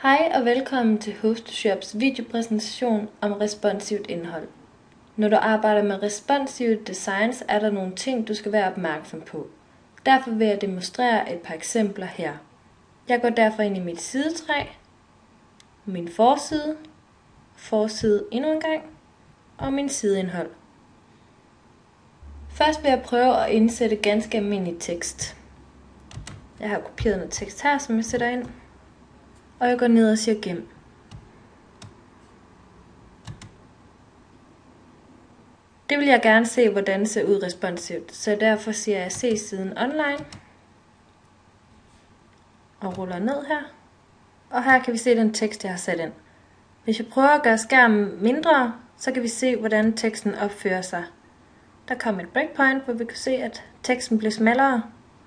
Hej og velkommen til HostShops videopræsentation om responsivt indhold. Når du arbejder med responsive designs, er der nogle ting, du skal være opmærksom på. Derfor vil jeg demonstrere et par eksempler her. Jeg går derfor ind i mit sidetræ, min forside endnu en gang, og min sideindhold. Først vil jeg prøve at indsætte ganske almindelig tekst. Jeg har kopieret noget tekst her, som jeg sætter ind. Og jeg går ned og siger gem. Det vil jeg gerne se, hvordan det ser ud responsivt, så derfor siger jeg se siden online. Og ruller ned her. Og her kan vi se den tekst, jeg har sat ind. Hvis jeg prøver at gøre skærmen mindre, så kan vi se, hvordan teksten opfører sig. Der kom et breakpoint, hvor vi kan se, at teksten blev smallere.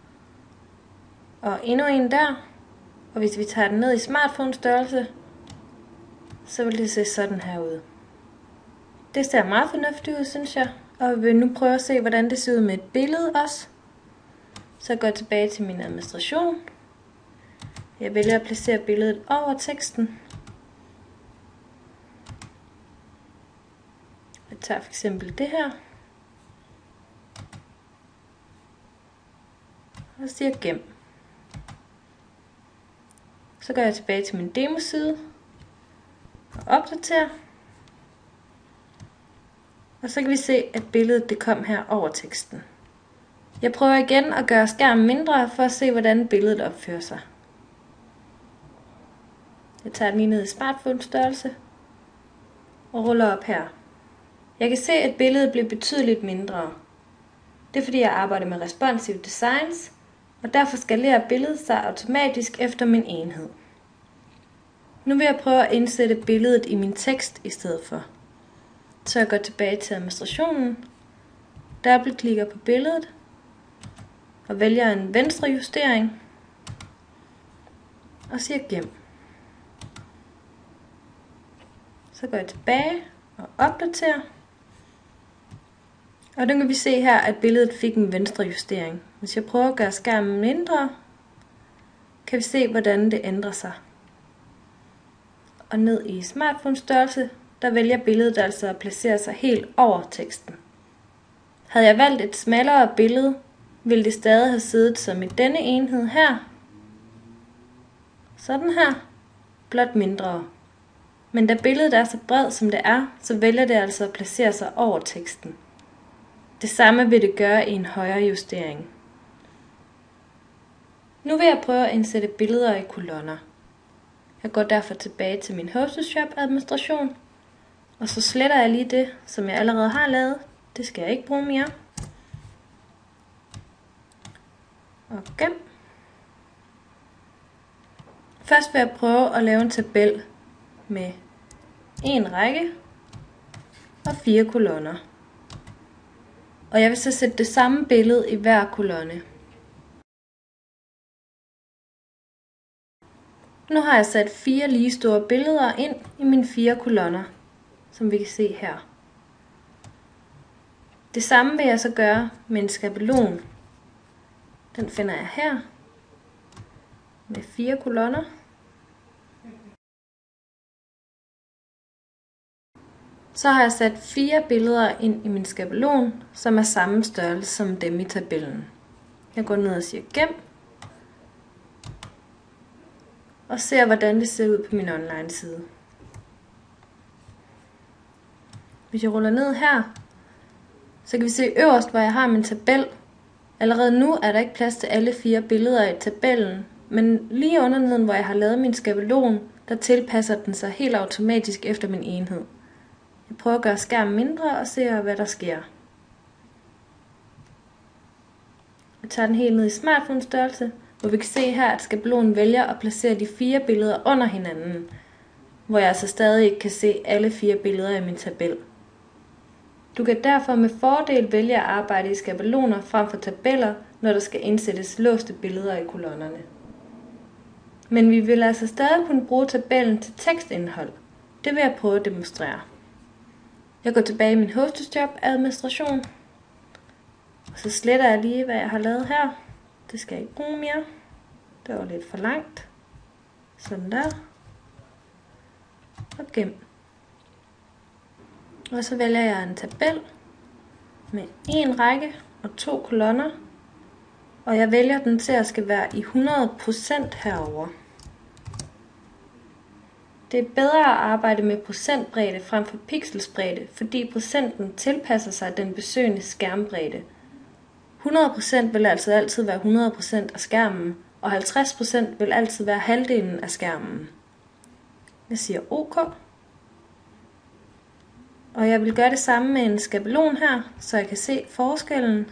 Og endnu en der. Og hvis vi tager den ned i smartphone størrelse, så vil det se sådan her ud. Det ser meget fornuftigt ud, synes jeg. Og vi vil nu prøve at se, hvordan det ser ud med et billede også. Så jeg går tilbage til min administration. Jeg vælger at placere billedet over teksten. Jeg tager for eksempel det her. Og siger gem. Så går jeg tilbage til min demoside og opdaterer. Og så kan vi se, at billedet det kom her over teksten. Jeg prøver igen at gøre skærmen mindre for at se, hvordan billedet opfører sig. Jeg tager den lige ned i smartphone størrelse og ruller op her. Jeg kan se, at billedet bliver betydeligt mindre. Det er fordi, jeg arbejder med responsive designs, og derfor skalerer billedet sig automatisk efter min enhed. Nu vil jeg prøve at indsætte billedet i min tekst i stedet for. Så jeg går tilbage til administrationen, dobbeltklikker på billedet og vælger en venstre justering og siger gem. Så går jeg tilbage og opdaterer. Og nu kan vi se her, at billedet fik en venstre justering. Hvis jeg prøver at gøre skærmen mindre, kan vi se, hvordan det ændrer sig. Og ned i smartphone størrelse, der vælger billedet altså at placere sig helt over teksten. Havde jeg valgt et smallere billede, ville det stadig have siddet som i denne enhed her. Sådan her, blot mindre. Men da billedet er så bredt som det er, så vælger det altså at placere sig over teksten. Det samme vil det gøre i en højere justering. Nu vil jeg prøve at indsætte billeder i kolonner. Jeg går derfor tilbage til min HostShop administration, og så sletter jeg lige det, som jeg allerede har lavet. Det skal jeg ikke bruge mere. Og gem. Først vil jeg prøve at lave en tabel med en række og 4 kolonner. Og jeg vil så sætte det samme billede i hver kolonne. Nu har jeg sat 4 lige store billeder ind i mine 4 kolonner, som vi kan se her. Det samme vil jeg så gøre med en skabelon. Den finder jeg her med 4 kolonner. Så har jeg sat 4 billeder ind i min skabelon, som er samme størrelse som dem i tabellen. Jeg går ned og siger gem. Og ser, hvordan det ser ud på min online side. Hvis jeg ruller ned her, så kan vi se øverst, hvor jeg har min tabel. Allerede nu er der ikke plads til alle 4 billeder i tabellen, men lige under neden, hvor jeg har lavet min skabelon, der tilpasser den sig helt automatisk efter min enhed. Jeg prøver at gøre skærmen mindre og ser, hvad der sker. Jeg tager den helt ned i smartphone størrelse, hvor vi kan se her, at skabelonen vælger at placere de 4 billeder under hinanden, hvor jeg altså stadig ikke kan se alle 4 billeder i min tabel. Du kan derfor med fordel vælge at arbejde i skabeloner frem for tabeller, når der skal indsættes låste billeder i kolonnerne. Men vi vil altså stadig kunne bruge tabellen til tekstindhold. Det vil jeg prøve at demonstrere. Jeg går tilbage i min HostShop administration, og så sletter jeg lige, hvad jeg har lavet her. Det skal jeg ikke bruge mere. Det var lidt for langt. Sådan der. og gem. Og så vælger jeg en tabel med en række og 2 kolonner, og jeg vælger den til at skal være i 100% herover. Det er bedre at arbejde med procentbredde frem for pixelsbredde, fordi procenten tilpasser sig den besøgende skærmbredde. 100% vil altså altid være 100% af skærmen, og 50% vil altid være halvdelen af skærmen. Jeg siger OK. Og jeg vil gøre det samme med en skabelon her, så jeg kan se forskellen.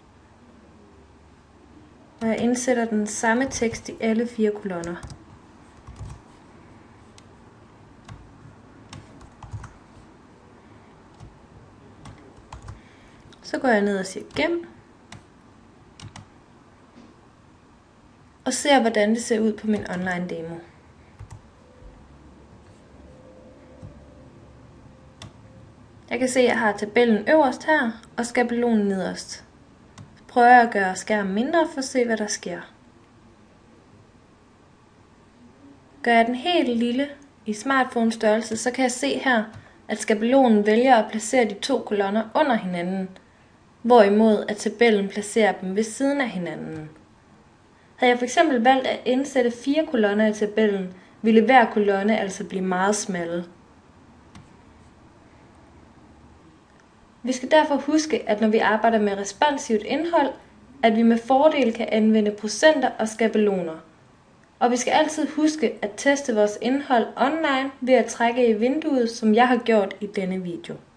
Og jeg indsætter den samme tekst i alle 4 kolonner. Så går jeg ned og siger gem. Og ser, hvordan det ser ud på min online demo. Jeg kan se, at jeg har tabellen øverst her, og skabelonen nederst. Så prøver jeg at gøre skærmen mindre for at se, hvad der sker. Gør jeg den helt lille i smartphone størrelse, så kan jeg se her, at skabelonen vælger at placere de 2 kolonner under hinanden, hvorimod at tabellen placerer dem ved siden af hinanden. Havde jeg fx valgt at indsætte 4 kolonner i tabellen, ville hver kolonne altså blive meget smalle. Vi skal derfor huske, at når vi arbejder med responsivt indhold, at vi med fordel kan anvende procenter og skabeloner. Og vi skal altid huske at teste vores indhold online ved at trække i vinduet, som jeg har gjort i denne video.